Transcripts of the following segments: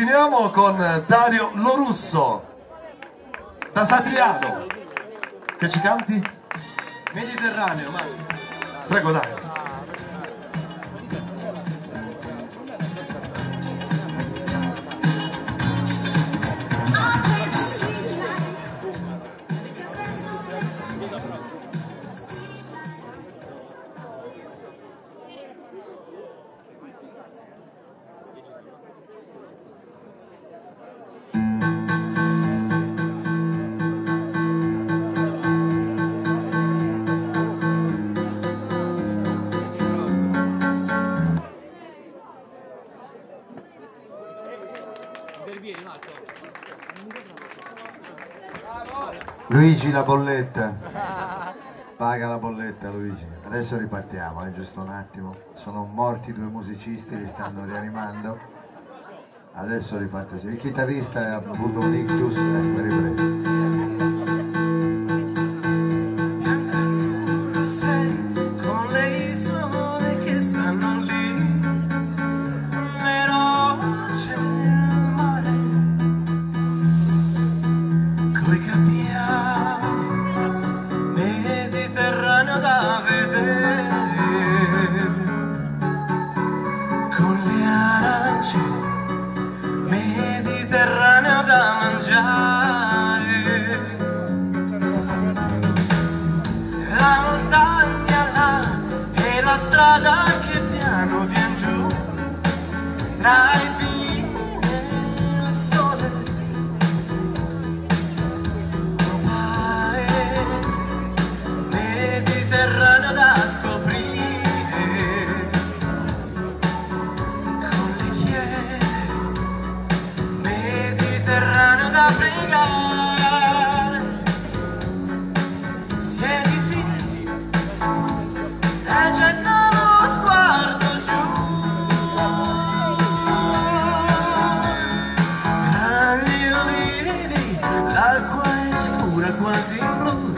Continuiamo con Dario Lorusso da Satriano. Che ci canti? Mediterraneo, ma... Prego Dario. Luigi, la bolletta. Paga la bolletta, Luigi. Adesso ripartiamo, giusto un attimo. Sono morti 2 musicisti, li stanno rianimando. Adesso riparte. Il chitarrista ha avuto un ictus, ecco, ripreso. Mediterraneo da mangiare, la montagna là e la strada che piano vien giù, tra i pini e il sole, un paese mediterraneo da scoprire. Da pregare, siediti e getta lo sguardo giù, tra gli olivi l'acqua è scura quasi blu,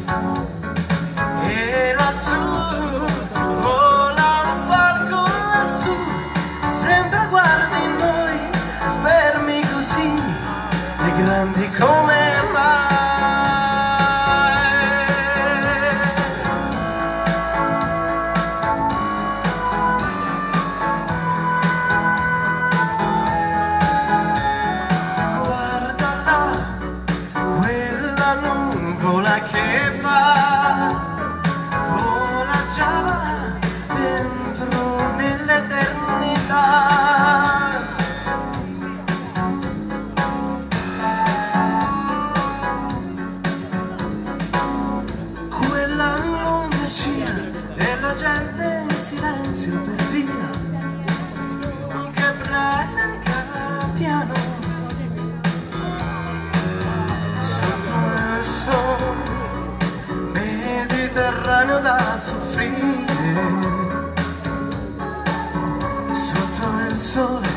e lassù vola un falco lassù, sembra guardi noi fermi così, grandi come mai. Guarda là, quella nuvola che va, vola già dentro nell'eternità. Della gente in silenzio per via, che prega piano sotto il sole mediterraneo da soffrire, sotto il sole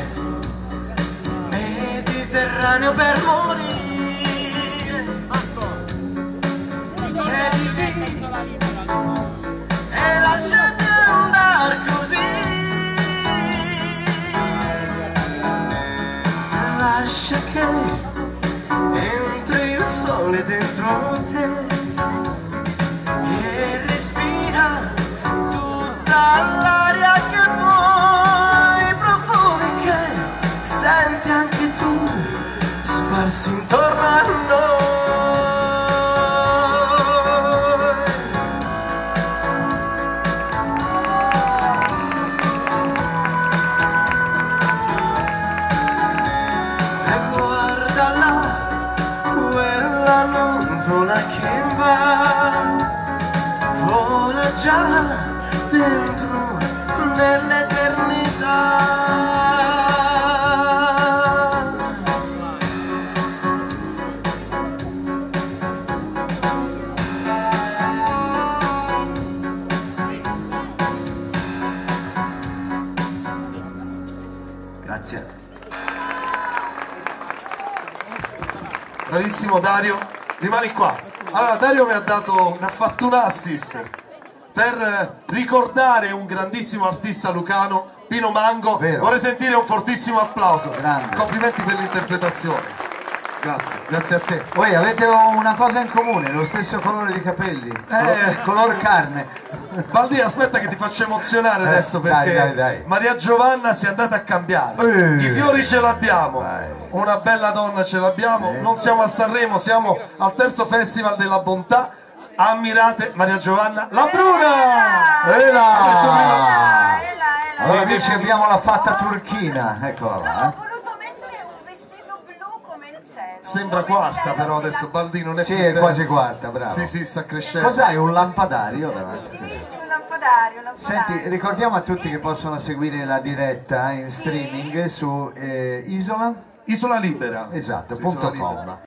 mediterraneo per morire. Siediti e lasciati andare così, lascia che entri il sole dentro te e respira tutta l'aria che vuoi, i profumi che senti anche tu sparsi intorno a noi. Che va, vola già dentro nell'eternità. Grazie. Bravissimo Dario, rimani qua. Allora Dario mi ha fatto un assist per ricordare un grandissimo artista lucano, Pino Mango. Vero. Vorrei sentire un fortissimo applauso. Grande. Complimenti per l'interpretazione. Grazie a te. Voi avete una cosa in comune, lo stesso colore di capelli, color carne. Baldi, aspetta che ti faccio emozionare adesso, perché dai. Maria Giovanna si è andata a cambiare. I fiori ce l'abbiamo, una bella donna ce l'abbiamo, non siamo a Sanremo, siamo al terzo festival della bontà. Ammirate Maria Giovanna La Bruna! Allora dici abbiamo la fatta turchina, eccola là. Ho voluto mettere un vestito blu come il cielo. Sembra quarta però adesso, Baldi non è Sì, più è terza. quasi quarta, bravo. Sì, sta crescendo. Cos'hai, un lampadario davanti? Sì, un lampadario. Senti, ricordiamo a tutti che possono seguire la diretta in streaming su Isola. Isola Libera. Esatto, Su Isola .com. Libera.